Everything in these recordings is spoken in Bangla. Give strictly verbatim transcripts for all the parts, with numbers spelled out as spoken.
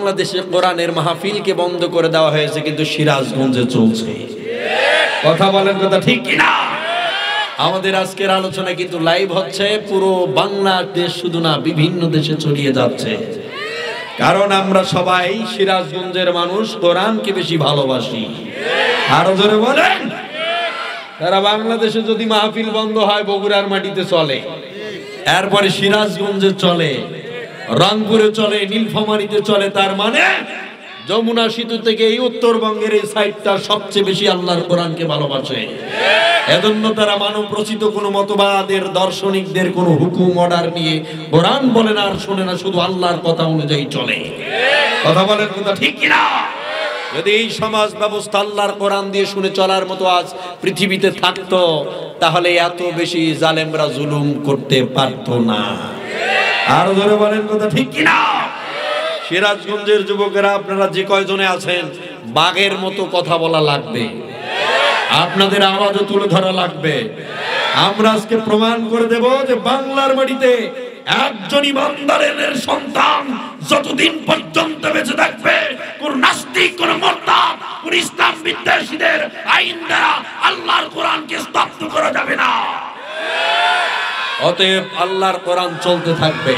বাংলাদেশে কোরআনের মাহফিলকে বন্ধ করে দেওয়া হয়েছে, কিন্তু সিরাজগঞ্জে চলছে। কথা বলেন, কথা ঠিক কিনা? আমাদের আজকের আলোচনা কিন্তু লাইভ হচ্ছে, পুরো বাংলাদেশ শুধু না, বিভিন্ন দেশে ছড়িয়ে যাচ্ছে। কারণ আমরা সবাই সিরাজগঞ্জের মানুষ, কোরআনকে বেশি ভালোবাসি। আরো জোরে বলেন। তারা বাংলাদেশে যদি মাহফিল বন্ধ হয়, বগুড়ার মাটিতে চলে, এরপরে সিরাজগঞ্জে চলে, রংপুরে চলে, নীলফামারীতে চলে, তার মানে যমুনা সেতু থেকে এই উত্তরবঙ্গের এই সাইডটা সবচেয়ে বেশি আল্লাহর কোরআনকে ভালোবাসে। এজন্য তারা মানব রচিত কোনো মতবাদের, দার্শনিকদের কোনো হুকুম অর্ডার নিয়ে কোরআন বলে না আর শোনে না, শুধু আল্লাহর কথা অনুযায়ী চলে। কথা বলেন, কথা ঠিক কিনা? যদি এই সমাজ ব্যবস্থা আল্লাহর কোরআন দিয়ে শুনে চলার মতো আজ পৃথিবীতে থাকতো, তাহলে এত বেশি জালেমরা জুলুম করতে পারতো না। আর ধরে বলেন, কথা ঠিক কিনা? সিরাজগঞ্জের যুবকেরা আপনারা যে কয়জনে আছেন, বাঘের মতো কথা বলা লাগবে, আপনাদের আওয়াজও তুলে ধরা লাগবে। আমরা আজকে প্রমাণ করে দেব যে বাংলার মাটিতে একজন ইমানদারের সন্তান যতদিন পর্যন্ত বেঁচে থাকবে, কোন নাস্তিক, কোন মুরতাদ, কোন ইসলাম বিদ্বেষীদের আইন দ্বারা আল্লাহর কোরআনকে স্তব্ধ করা যাবে না। অতএব আল্লাহর কোরআন চলতে থাকবে।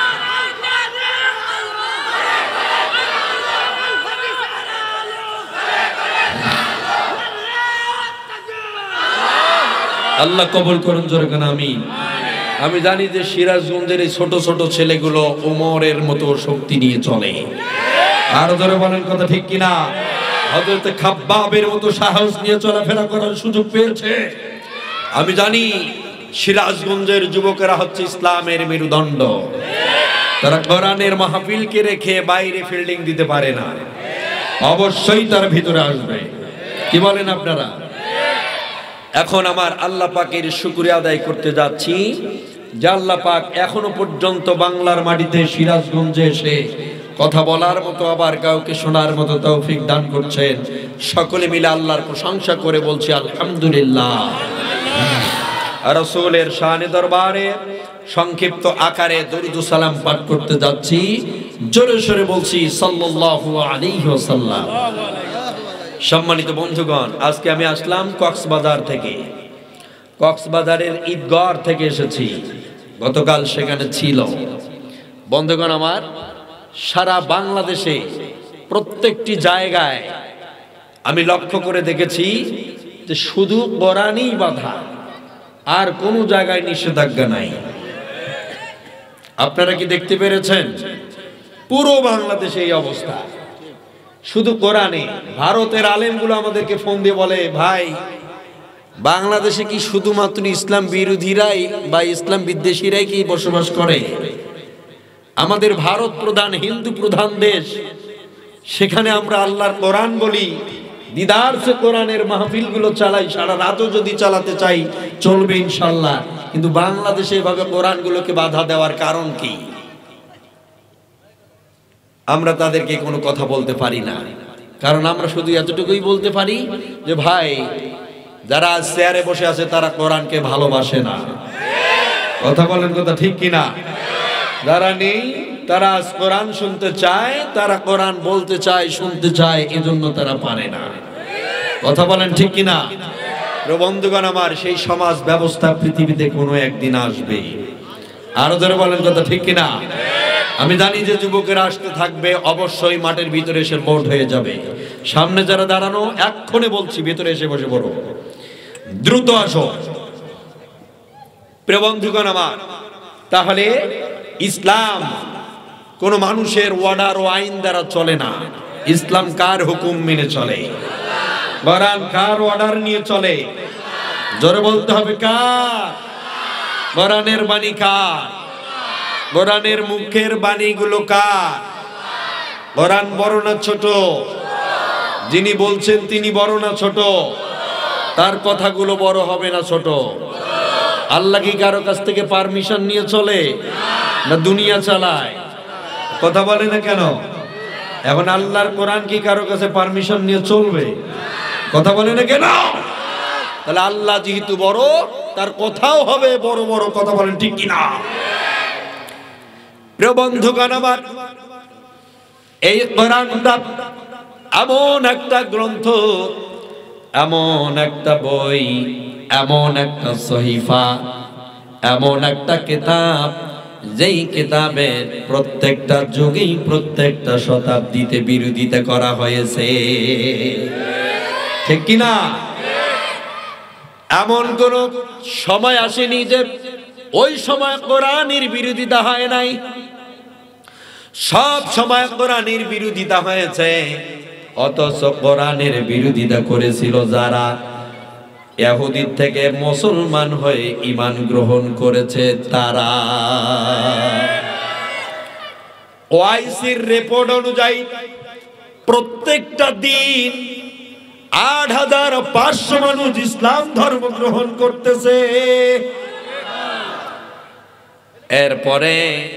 আল্লাহ কবুল করুন, জোরে কেন আমিন। আমি জানি যে সিরাজগঞ্জের এই ছোট ছোট ছেলেগুলো ওমরের মতো শক্তি নিয়ে চলে। আর ধরে বলেন, কথা ঠিক কিনা? হযরত খাব্বাবের মতো সাহস নিয়ে চলাফেরা করার সুযোগ পেয়েছে। আমি জানি সিরাজগঞ্জের যুবকেরা হচ্ছে ইসলামের মেরুদণ্ড। তারা কোরআনের মাহফিলকে রেখে বাইরে ফিল্ডিং দিতে পারে না, অবশ্যই তার ভিতরে আসবে। কি বলেন আপনারা? এখন আমার আল্লাহ পাকের শুকরিয়া আদায় করতে যাচ্ছি যে আল্লাহ পাক এখনো পর্যন্ত বাংলার মাটিতে সিরাজগঞ্জে এসে কথা বলার মতো, আবার কাউকে শোনার মতো তৌফিক দান করছেন। সকলে মিলে আল্লাহর প্রশংসা করে বলছি আলহামদুলিল্লাহ। রাসূলের শানে দরবারে সংক্ষিপ্ত আকারে দরুদ ও সালাম পাঠ করতে যাচ্ছি। জোরে সোরে বলছি সাল্লাল্লাহু আলাইহি ওয়াসাল্লাম। সম্মানিত বন্ধুগণ, আজকে আমি আসলাম কক্সবাজার থেকে। কক্সবাজারের ঈদগাহ থেকে এসেছি, গতকাল সেখানে ছিল। বন্ধুগণ আমার, সারা বাংলাদেশে প্রত্যেকটি জায়গায় আমি লক্ষ্য করে দেখেছি যে শুধু কোরআনই বাধা, আর কোনো জায়গায় নিষেধাজ্ঞা নাই। আপনারা কি দেখতে পেরেছেন? পুরো বাংলাদেশে এই অবস্থা, শুধু কোরআনে। ভারতের আলেমগুলো আমাদেরকে ফোন দিয়ে বলে, ভাই বাংলাদেশে কি শুধুমাত্র ইসলাম বিরোধীরাই বা ইসলাম বিদ্বেষীরাই কি বসবাস করে? আমাদের ভারত প্রধান, হিন্দু প্রধান দেশ, সেখানে আমরা আল্লাহর কোরআন বলি, দিদারসে কোরআনের মাহফিলগুলো চালাই, সারা রাতও যদি চালাতে চাই চলবে ইনশাল্লাহ। কিন্তু বাংলাদেশে এভাবে কোরআনগুলোকে বাধা দেওয়ার কারণ কি? আমরা তাদেরকে কোনো কথা বলতে পারি না, কারণ আমরা শুধু এতটুকুই বলতে পারি যে ভাই, যারা চেয়ারে বসে আছে তারা কোরআনকে ভালোবাসে না। কথা বলেন, কথা ঠিক কিনা? যারা নেই তারা কোরআন শুনতে চায়, তারা কোরআন বলতে চায়, শুনতে চায়, এজন্য তারা পারে না। কথা বলেন, ঠিক কিনা? বন্ধুগণ আমার, সেই সমাজ ব্যবস্থা পৃথিবীতে কোনো একদিন আসবে। আরো ধরে বলেন, কথা ঠিক কিনা? আমি জানি যে যুবকেরা আসতে থাকবে, অবশ্যই মাঠের ভিতরে এসে ভোট হয়ে যাবে। সামনে যারা দাঁড়ানো, এক্ষণে বলছি ভিতরে এসে বসে পড়ো, দ্রুত আসো। প্রিয় বন্ধুগণ আমার, তাহলে ইসলাম কোন মানুষের অর্ডার ও আইন দ্বারা চলে না। ইসলাম কার হুকুম মেনে চলে? কোরআন কার অর্ডার নিয়ে চলে? জোরে বলতে হবে, কার? কোরআনের বাণী কার? কোরআনের মুখের বাণীগুলো কার? কোরআন বড় না ছোট? যিনি বলছেন তিনি বড় না ছোট? তার কথাগুলো বড় হবে না ছোট? আল্লাহ কি কারো কাছ থেকে পারমিশন নিয়ে চলে, না দুনিয়া চালায়? কথা বলে না কেন? এখন আল্লাহর কোরআন কি কারো কাছে পারমিশন নিয়ে চলবে? কথা বলে না কেন? তাহলে আল্লাহ যেহেতু বড়, তার কথাও হবে বড় বড়। কথা বলেন ঠিক কিনা? প্রিয় বন্ধুগণ আমার, এই কোরআনটা এমন একটা গ্রন্থ, এমন একটা বই, এমন একটা সহিফা, এমন একটা কিতাব, যেই কিতাবের প্রত্যেকটা যুগেই প্রত্যেকটা শতাব্দীতে বিরোধিতা করা হয়েছে, ঠিক কিনা? এমন কোন সময় আসেনি যে ওই সময় কোরআনের বিরোধিতা হয় নাই। সব সময় কোরআনের বিরোধিতা হয়েছে, অথচ কোরআনের বিরোধিতা করেছিল যারা ইহুদির থেকে মুসলমান হয়ে ঈমান গ্রহণ করেছে তারা। ওআইসির রিপোর্ট অনুযায়ী প্রত্যেকটা দিন আট হাজার পাঁচশো মানুষ ইসলাম ধর্ম গ্রহণ করতেছে। এরপরে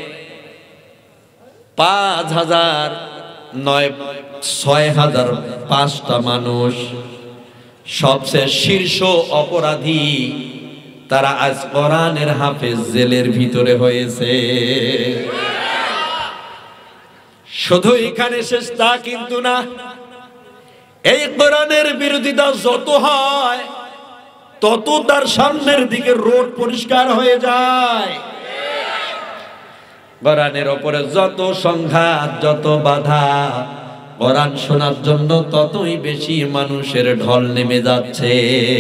পাঁচ হাজার নয় ছয় হাজার পাঁচটা মানুষ সবচেয়ে শীর্ষ অপরাধী, তারা আজ কোরআনের হাফেজ জেলের ভিতরে হয়েছে। শুধু এখানে শেষ তা কিন্তু না, এই কোরআনের বিরোধিতা যত হয় তত তার সামনের দিকে রোড পরিষ্কার হয়ে যায়। কোরআনের উপরে যত সংঘাত, যত বাধা, কোরআন শোনার জন্য ততই বেশি মানুষের ঢল নেমে যাচ্ছে।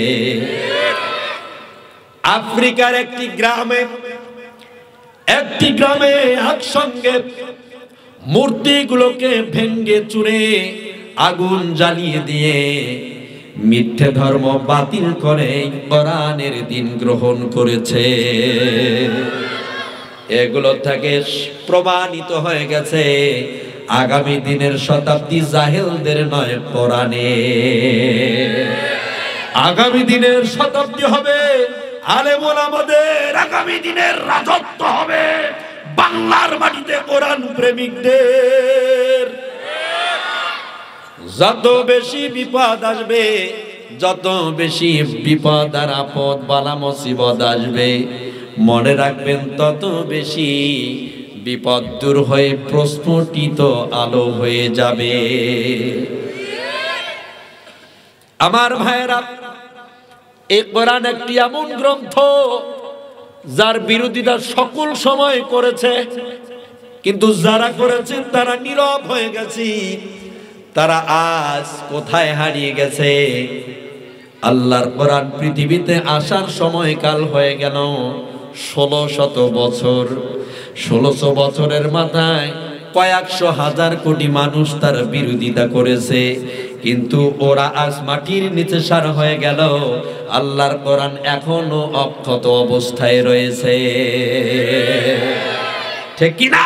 আফ্রিকার একটি গ্রামে একটি গ্রামে একসঙ্গে মূর্তিগুলোকে ভেঙ্গে চুরে আগুন জ্বালিয়ে দিয়ে মিথ্যে ধর্ম বাতিল করে কোরআনের দিন গ্রহণ করেছে। এগুলো থেকে প্রমাণিত হয়ে গেছে আগামী দিনের শতাব্দী জাহেলদের নয়, কোরআনে। আগামী দিনের শতাব্দী হবে আলেম ওলামাদের, আগামী দিনের রাজত্ব হবে বাংলার মাটিতে কোরআন প্রেমিকদের। যত বেশি বিপদ আসবে, যত বেশি বিপদ আর আপদ বালা মুসিবত আসবে, মনে রাখবেন তত বেশি বিপদ দূর হয়ে প্রস্ফুটিত আলো হয়ে যাবে। আমার ভাইয়েরা, এই কোরআন একটি এমন গ্রন্থ যার বিরোধিতা সকল সময় করেছে, কিন্তু যারা করেছেন তারা নীরব হয়ে গেছে। তারা আজ কোথায় হারিয়ে গেছে? আল্লাহর কোরআন পৃথিবীতে আসার সময়কাল হয়ে গেল ষোলো শত বছর। ষোলোশো বছরের মাথায় কয়েকশো হাজার কোটি মানুষ তার বিরোধিতা করেছে, কিন্তু ওরা আজ মাটির নিচে সার হয়ে গেল। আল্লাহর কোরআন এখনো অক্ষত অবস্থায় রয়েছে, ঠিক কিনা?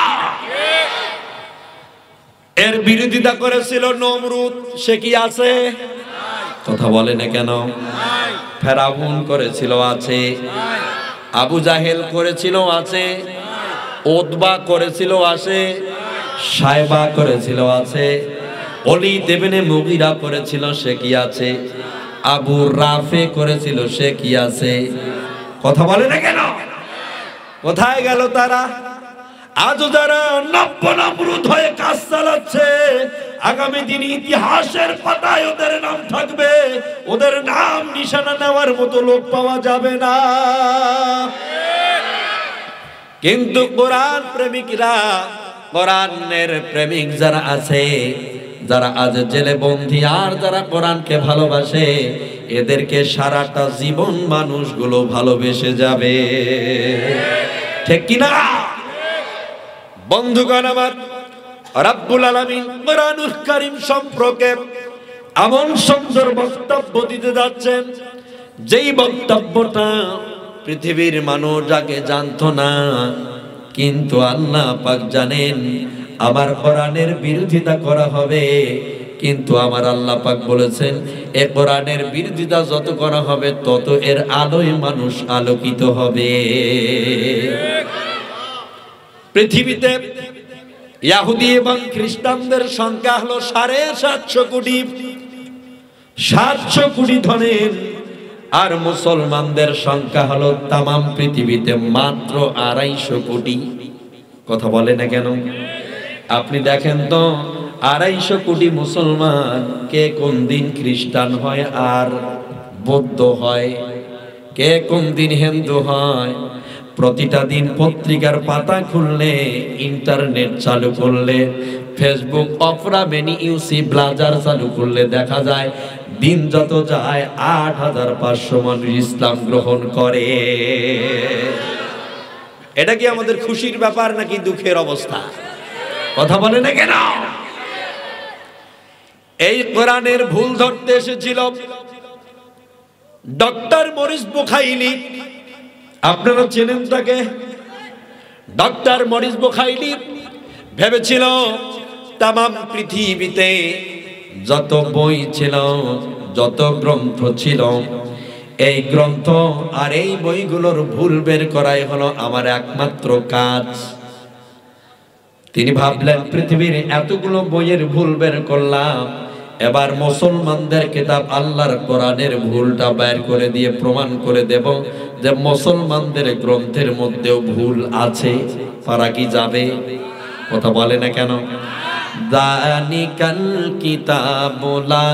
এর বিরোধিতা করেছিল নমরুদ, সে কি আছে? কথা বলে না কেন? ফেরাউন করেছিল, আছে। আবু জাহেল করেছিল, আছে। উতবা করেছিল, আছে। সায়বা করেছিল, আছে। ওলীদ ইবনে মুগীরা করেছিল, সে কি আছে? আবু রাফে করেছিল, সে কি আছে? কথা বলে না কেন? কোথায় গেল তারা? আজ যারা নব্য নমরুদ হয়ে কাজ চালাচ্ছে, আগামী দিন ইতিহাসের পাতায় ওদের নাম থাকবে, ওদের নাম নিশানা নেওয়ার মতো লোক পাওয়া যাবে না। কিন্তু কোরআন প্রেমিকরা, কোরআনের প্রেমিক যারা আছে, যারা আজ জেলে বন্দী আর যারা কোরআনকে ভালোবাসে, এদেরকে সারাটা জীবন মানুষগুলো ভালোবেসে যাবে, ঠিক কিনা? বন্ধুগণ আমার, রব্বুল আলামিন কোরআনুল কারীম সম্পর্কে এমন সুন্দর বক্তব্য দিতে যাচ্ছেন, যেই বক্তব্যটা পৃথিবীর মানুষ আগে জানতো না, কিন্তু আল্লাহ পাক জানেন আমার কোরআনের বিরোধিতা করা হবে, কিন্তু আমার আল্লাহ পাক বলেছেন এই কোরআনের বিরোধিতা যত করা হবে তত এর আলোয় মানুষ আলোকিত হবে। পৃথিবীতে ইহুদি এবং খ্রিস্টানদের সংখ্যা হলো সাড়ে সাতশো কোটি, সাতশো কোটি ধনের, আর মুসলমানদের সংখ্যা হলো তামাম পৃথিবীতে মাত্র আড়াইশো কোটি। কথা বলে না কেন? আপনি দেখেন তো আড়াইশো কোটি মুসলমান কে কোন দিন খ্রিস্টান হয় আর বৌদ্ধ হয়, কে কোন দিন হিন্দু হয়। প্রতিটা দিন পত্রিকার পাতা খুললে, ইন্টারনেট চালু করলে, ফেসবুক অপরা বেনি ইউসি ব্লাজার চালু করলে দেখা যায় দিন যত যায় আট হাজার পাঁচশো মানুষ ইসলাম গ্রহণ করে। এটা কি আমাদের খুশির ব্যাপার নাকি দুঃখের অবস্থা? কথা বলে না কেন? এই কোরআনের ভুল ধরতে এসেছিল ডক্টর মরিস বুখাইলি। আপনারা চেনেন তাকে? ডক্টর মরিস বুখাইলি ভেবেছিল তামাম পৃথিবীতে যত বই ছিল, যত গ্রন্থ ছিল, এই গ্রন্থ আর এই বইগুলোর ভুল বের করাই হলো আমার একমাত্র কাজ। তিনি ভাবলেন পৃথিবীর এতগুলো বইয়ের ভুল বের করলাম, এবার মুসলমানদের কিতাব আল্লাহর কোরআনের ভুলটা বের করে দিয়ে প্রমাণ করে দেব যে মুসলমানদের গ্রন্থের মধ্যেও ভুল আছে। পারা কি যাবে? কথা বলে না কেন? যালিকাল কিতাবু লা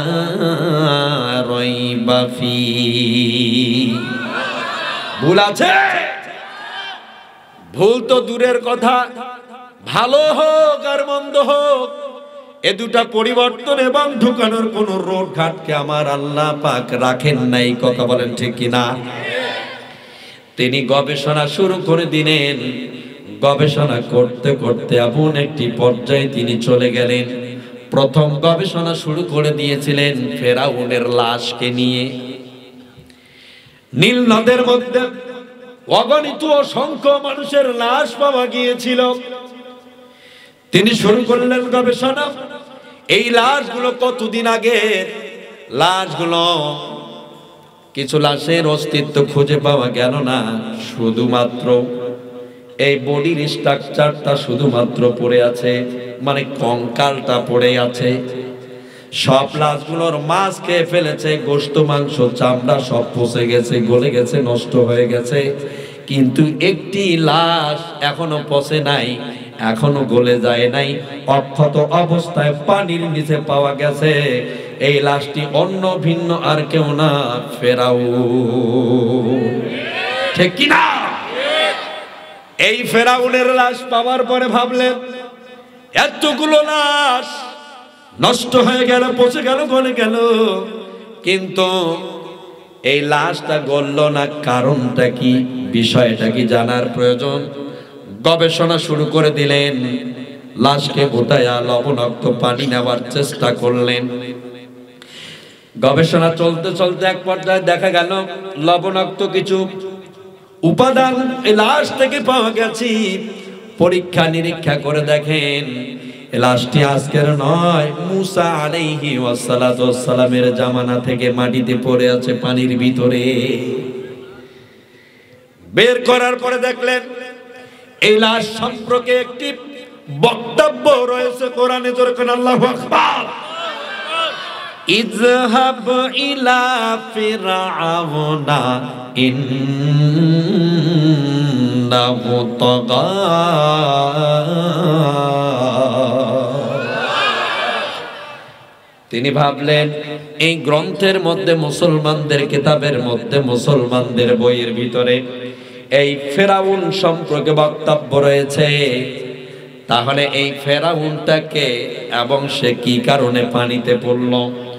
রাইবা ফি। ভুল আছে? ভুল তো দূরের কথা, ভালো হোক আর মন্দ হোক, এ দুটা পরিবর্তন এবং ঢুকানোর কোন রোড ঘাটকে আমার আল্লাহ পাক রাখেন নাই। কথা বলেন ঠিক কিনা? তিনি গবেষণা শুরু করে দিলেন। গবেষণা করতে করতে এমন একটি পর্যায়ে তিনি চলে গেলেন, প্রথম গবেষণা শুরু করে দিয়েছিলেন ফেরাউনের লাশকে নিয়ে। নীল নদের মধ্যে অগণিত অসংখ্য মানুষের লাশ পাওয়া গিয়েছিল। তিনি শুরু করলেন গবেষণা, এই লাশগুলো কতদিন আগে লাশগুলো। কিছু লাশের অস্তিত্ব খুঁজে পাওয়া গেল না, শুধুমাত্র এই বডির স্ট্রাকচারটা শুধুমাত্র পড়ে আছে, মানে কঙ্কালটা পড়ে আছে। সব লাশগুলোর মাছ খেয়ে ফেলেছে, গোশত মাংস চামড়া সব পচে গেছে, গলে গেছে, নষ্ট হয়ে গেছে। কিন্তু একটি লাশ এখনো পচে নাই, এখনো গলে যায় নাই, অক্ষত অবস্থায় পানির নিচে পাওয়া গেছে। এই লাশটি অন্য ভিন্ন আর কেউ না, ফেরাউন। ঠিক কিনা? এই ফেরাউনের লাশ পাওয়ার পরে ভাবলেন এতগুলো লাশ নষ্ট হয়ে গেল, পচে গেল, গলে গেল, কিন্তু এই লাশটা গলল না, কারণটা কি, বিষয়টা কি জানার প্রয়োজন। গবেষণা শুরু করে দিলেন, লাশকে গোটায়া লবণাক্ত পানি নেওয়ার চেষ্টা করলেন। গবেষণা চলতে চলতে এক পর্যায়ে দেখা গেল লবণাক্ত কিছু উপাদান এই লাশ থেকে পাওয়া গেছে। পরীক্ষা নিরীক্ষা করে দেখেন এই লাশটি আজকের নয়, মুসা আলাইহি ওয়াসসালাতু ওয়াসসালামের জামানা থেকে মাটিতে পড়ে আছে পানির ভিতরে। বের করার পরে দেখলেন এই লাশ সম্পর্কে একটি বক্তব্য রয়েছে কোরআনে। যখন আল্লাহু আকবার, ইযহাব ইলা ফিরআউনা ইন্নাহু তাগা। তিনি ভাবলেন এই গ্রন্থের মধ্যে, মুসলমানদের কিতাবের মধ্যে, মুসলমানদের বইয়ের ভিতরে এই ফেরাউন সম্পর্কে বক্তব্য রয়েছে, তাহলে এই ফেরাউনটাকে এবং সে কি কারণে পানিতে পড়ল।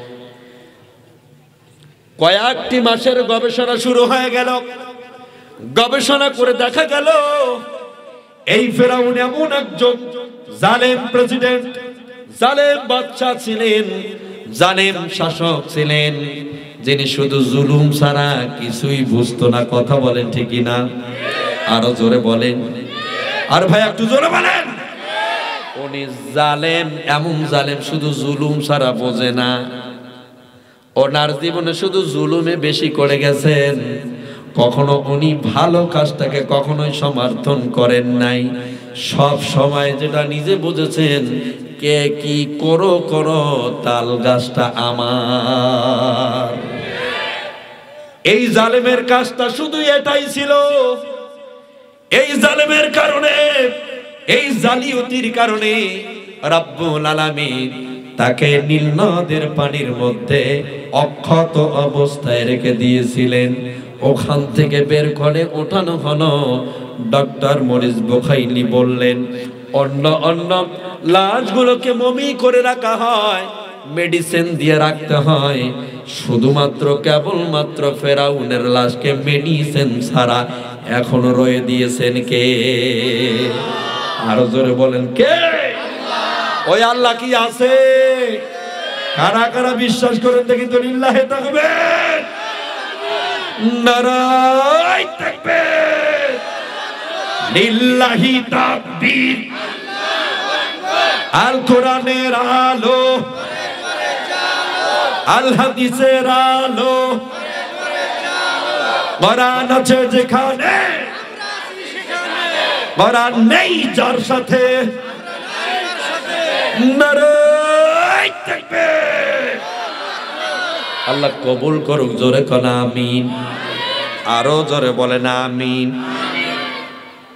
কয়েকটি মাসের গবেষণা শুরু হয়ে গেল। গবেষণা করে দেখা গেল এই ফেরাউন এমন একজন জালেম প্রেসিডেন্ট, জালেম বাদশা ছিলেন, জালেম শাসক ছিলেন, যিনি শুধু জুলুম ছাড়া কিছুই বুঝতো না। কথা বলেন ঠিক না? আরো জোরে বলেন। আর ভাই একটু জোরে বলেন। উনি জালেম, এমন জালেম শুধু জুলুম ছাড়া বোঝে না। ওনার জীবনে শুধু জুলুমে বেশি করে গেছেন, কখনো উনি ভালো কাজটাকে কখনোই সমর্থন করেন নাই। সব সময় যেটা নিজে বুঝেছেন, কে কি করো করো, তাল গাছটা আমার। এই জালেমের কাজটা শুধু এটাই ছিল। এই জালেমের কারণে, এই জালিয়াতির কারণে রব্বুল আলামিন তাকে নীল নদের পানির মধ্যে অক্ষত অবস্থায় রেখে দিয়েছিলেন। ওখান থেকে বের করে ওঠানো হলো। ডক্টর মরিস বুখাইলি বললেন, অন্য অন্য লাশগুলোকে মমি করে রাখা হয়, মেডিসিন দিয়ে রাখতে হয়, শুধুমাত্র কেবলমাত্র ফেরাউনের লাশকে মেডিসিন ছাড়া এখনো রয়ে দিয়েছেন কে? আরো জোরে বলেন কে? ওই আল্লাহ কি আছে? কারা কারা বিশ্বাস করেন দেখি তো লিল্লাহে তাকবীর, নারায়ে তাকবীর, লিল্লাহি তাকবীর। আল কোরআনের আলো, আল হাদিসের আলো, কোরআন আছে যেখানে, কোরআন নেই যার সাথে, নারায়ে তাকবীর। আল্লাহ কবুল করুক, জোরে কোন আমিন, আরো জোরে বলেন আমিন।